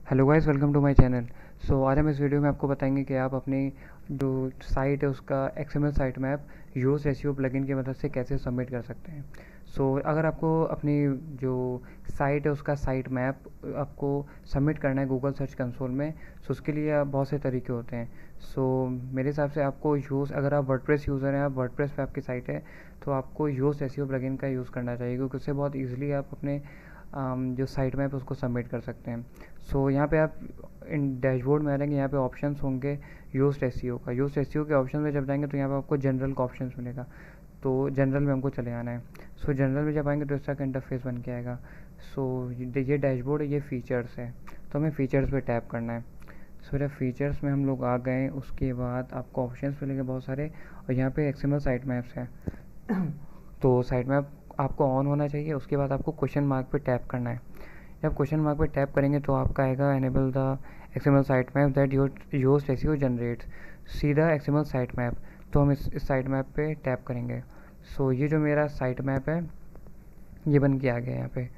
Hello guys, welcome to my channel. आज हम इस वीडियो में आपको बताएंगे कि आप अपनी जो साइट है उसका XML site map Yoast SEO plugin की मदद से कैसे सबमिट कर सकते हैं। अगर आपको अपनी जो साइट है उसका साइट मैप आपको सबमिट करना है गूगल सर्च कंसोल में, उसके लिए बहुत से तरीके होते हैं। मेरे हिसाब से आपको अगर आप वर्डप्रेस यूज़र हैं, आप वर्डप्रेस पे आपकी साइट है, तो आपको योस्ट एसईओ प्लगइन का यूज़ करना चाहिए, क्योंकि उससे बहुत ईजिली आप अपने जो साइट मैप है उसको सबमिट कर सकते हैं। यहाँ पे आप इन डैशबोर्ड में आ जाएंगे, यहाँ पे ऑप्शंस होंगे योस्ट एसईओ का। योस्ट एसईओ के ऑप्शन में जब जाएंगे तो यहाँ पे आपको जनरल का ऑप्शन मिलेगा, तो जनरल में हमको चले आना है। जनरल में जब आएंगे तो इस तरह का इंटरफेस बन के आएगा। ये डैशबोर्ड है, ये फीचर्स है, तो हमें फीचर्स पे टैप करना है। जब फीचर्स में हम लोग आ गए, उसके बाद आपको ऑप्शंस मिलेंगे बहुत सारे, और यहाँ पे एक्सएमएल साइट मैप्स है। तो साइट मैप आपको ऑन होना चाहिए। उसके बाद आपको क्वेश्चन मार्क पे टैप करना है। जब क्वेश्चन मार्क पे टैप करेंगे तो आपका आएगा enable the XML site map that Yoast SEO generates, सीधा एक्सएमएल साइट मैप। तो हम इस साइट मैप पे टैप करेंगे। ये जो मेरा साइट मैप है ये बन के आ गया यहाँ पे।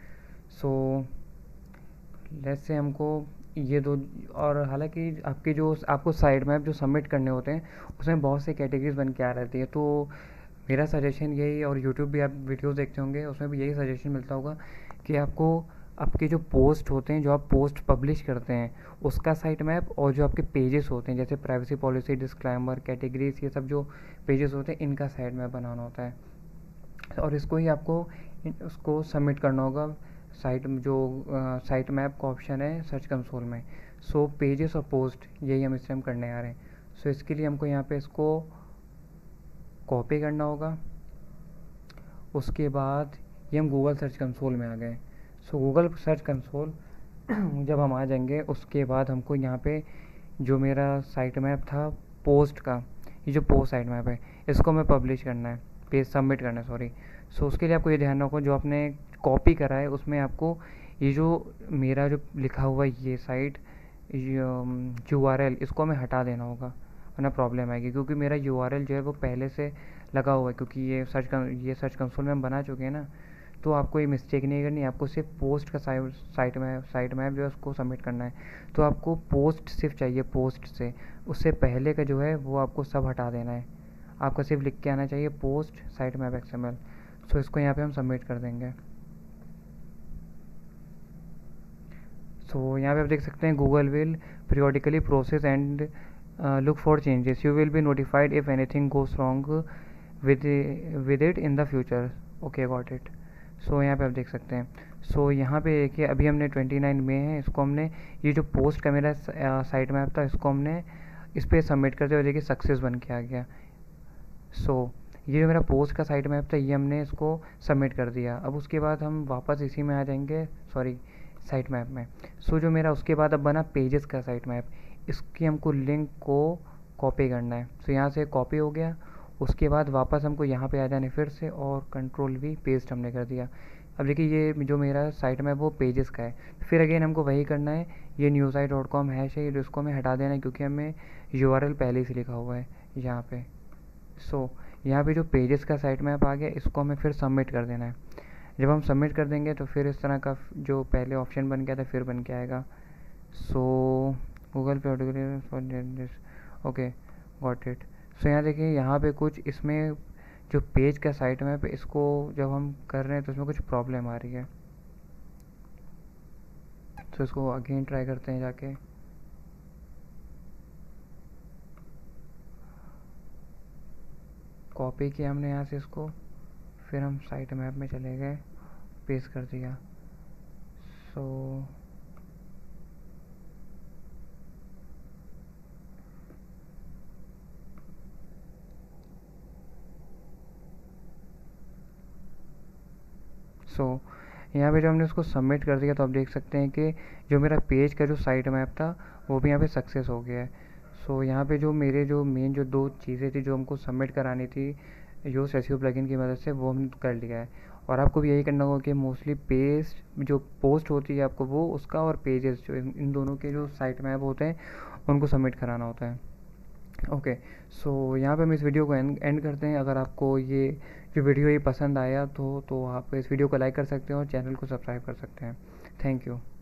लेट्स से हमको ये दो, और हालांकि आपके जो आपको साइट मैप जो सबमिट करने होते हैं उसमें बहुत से कैटेगरीज बन के आ रहती है। तो मेरा सजेशन यही, और यूट्यूब भी आप वीडियोस देखते होंगे उसमें भी यही सजेशन मिलता होगा कि आपको आपके जो पोस्ट होते हैं, जो आप पोस्ट पब्लिश करते हैं उसका साइट मैप, और जो आपके पेजेस होते हैं जैसे प्राइवेसी पॉलिसी, डिस्क्लेमर, कैटेगरीज, ये सब जो पेजेस होते हैं इनका साइट मैप बनाना होता है। और इसको ही आपको उसको सबमिट करना होगा साइट मैप का ऑप्शन है सर्च कंसोल में। पेजेस और पोस्ट यही हम इस टाइम करने आ रहे हैं। इसके लिए हमको यहाँ पे इसको कॉपी करना होगा। उसके बाद ये हम गूगल सर्च कंसोल में आ गए। गूगल सर्च कंसोल जब हम आ जाएंगे उसके बाद हमको यहाँ पे जो मेरा साइट मैप था पोस्ट का, ये जो पोस्ट साइट मैप है इसको हमें पब्लिश करना है, पेज सबमिट करना है, सॉरी। उसके लिए आपको ये ध्यान रखो, जो आपने कॉपी करा है उसमें आपको ये जो मेरा जो लिखा हुआ ये साइट URL इसको हमें हटा देना होगा, वरना प्रॉब्लम आएगी। क्योंकि मेरा URL जो है वो पहले से लगा हुआ है, क्योंकि ये सर्च कंसोल में हम बना चुके हैं ना। तो आपको ये मिस्टेक नहीं करनी, आपको सिर्फ पोस्ट का साइट मैप जो है उसको सबमिट करना है। तो आपको पोस्ट सिर्फ चाहिए, पोस्ट से उससे पहले का जो है वो आपको सब हटा देना है। आपको सिर्फ लिख के आना चाहिए पोस्ट साइट मैप XML। इसको यहाँ पे हम सबमिट कर देंगे। यहाँ पे आप देख सकते हैं Google will periodically process and look for changes. You will be notified if anything goes wrong with it in the future. Okay, got it. यहाँ पे आप देख सकते हैं। यहाँ पे देखिए अभी हमने 29 में है, इसको हमने ये जो पोस्ट का मेरा साइट मैप था इसको हमने इस पर सबमिट करते हुए देखिए सक्सेस बन के आ गया। ये जो मेरा पोस्ट का साइट मैप था ये हमने इसको सबमिट कर दिया। अब उसके बाद हम वापस इसी में आ जाएंगे, सॉरी साइट मैप में। जो मेरा उसके बाद अब बना पेजेस का साइट मैप, इसकी हमको लिंक को कॉपी करना है। यहाँ से कॉपी हो गया। उसके बाद वापस हमको यहाँ पे आ जाने फिर से, और Ctrl+V पेस्ट हमने कर दिया। अब देखिए ये जो मेरा साइट मैप वो पेजेस का है। फिर अगेन हमको वही करना है, ये newsite.com हैश है, इसको हमें हटा देना है क्योंकि हमें URL पहले से लिखा हुआ है यहाँ पे। यहाँ पे जो पेजेस का साइट मैप आ गया इसको हमें फिर सबमिट कर देना है। जब हम सबमिट कर देंगे तो फिर इस तरह का जो पहले ऑप्शन बन गया था फिर बन के आएगा। गूगल पे ओके, गॉट इट। यहाँ देखिए यहाँ पे कुछ इसमें जो पेज का साइट मैप इसको जब हम कर रहे हैं तो इसमें कुछ प्रॉब्लम आ रही है। इसको अगेन ट्राई करते हैं जाके। कॉपी किया हमने यहाँ से इसको, फिर हम साइट मैप में चले गए, पेस्ट कर दिया। यहाँ पे जब हमने उसको सबमिट कर दिया तो आप देख सकते हैं कि जो मेरा पेज का जो साइट मैप था वो भी यहाँ पे सक्सेस हो गया है। यहाँ पे जो मेरे जो मेन जो दो चीज़ें थी जो हमको सबमिट करानी थी योस्ट एसईओ प्लगइन की मदद से, वो हमने कर लिया है। और आपको भी यही करना होगा कि मोस्टली पेज जो पोस्ट होती है आपको वो उसका, और पेजेस जो इन दोनों के जो साइट मैप होते हैं उनको सबमिट कराना होता है। ओके, यहाँ पे हम इस वीडियो को एंड करते हैं। अगर आपको ये जो वीडियो ये पसंद आया तो आप इस वीडियो को लाइक कर सकते हैं और चैनल को सब्सक्राइब कर सकते हैं। Thank you.